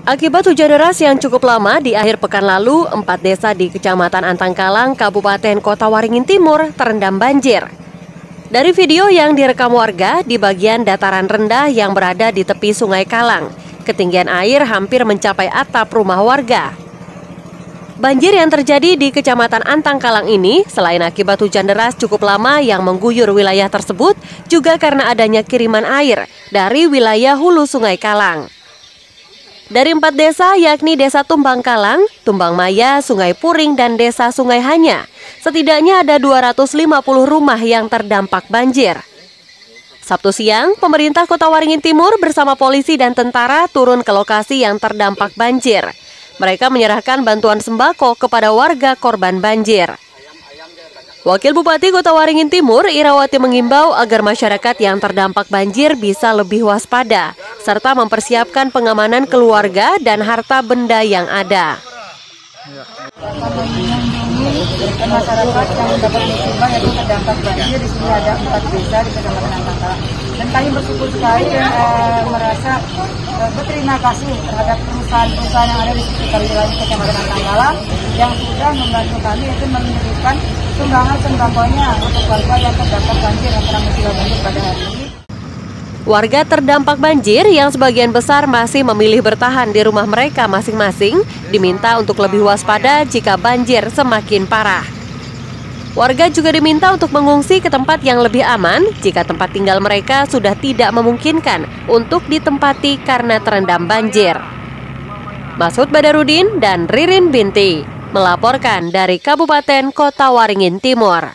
Akibat hujan deras yang cukup lama di akhir pekan lalu, 4 desa di Kecamatan Antangkalang, Kabupaten Kota Waringin Timur terendam banjir. Dari video yang direkam warga di bagian dataran rendah yang berada di tepi Sungai Kalang, ketinggian air hampir mencapai atap rumah warga. Banjir yang terjadi di Kecamatan Antangkalang ini selain akibat hujan deras cukup lama yang mengguyur wilayah tersebut, juga karena adanya kiriman air dari wilayah hulu Sungai Kalang. Dari 4 desa yakni Desa Tumbang Kalang, Tumbang Maya, Sungai Puring, dan Desa Sungai Hanya, setidaknya ada 250 rumah yang terdampak banjir. Sabtu siang, pemerintah Kota Waringin Timur bersama polisi dan tentara turun ke lokasi yang terdampak banjir. Mereka menyerahkan bantuan sembako kepada warga korban banjir. Wakil Bupati Kota Waringin Timur, Irawati, mengimbau agar masyarakat yang terdampak banjir bisa lebih waspada, serta mempersiapkan pengamanan keluarga dan harta benda yang ada. Masyarakat yang mendapat musibah yaitu terdampak banjir di sini ada 4 desa di Kecamatan Antangkalang. Dan kami bersyukur sekali dan merasa berterima kasih terhadap perusahaan-perusahaan yang ada di sekitar wilayah Kecamatan Antangkalang yang sudah membantu kami yaitu mengirimkan sumbangan sembakonya untuk warga yang terdampak banjir yang terkena musibah banjir pada hari ini. Warga terdampak banjir yang sebagian besar masih memilih bertahan di rumah mereka masing-masing diminta untuk lebih waspada jika banjir semakin parah. Warga juga diminta untuk mengungsi ke tempat yang lebih aman jika tempat tinggal mereka sudah tidak memungkinkan untuk ditempati karena terendam banjir. Masud Badarudin dan Ririn Binti melaporkan dari Kabupaten Kota Waringin Timur.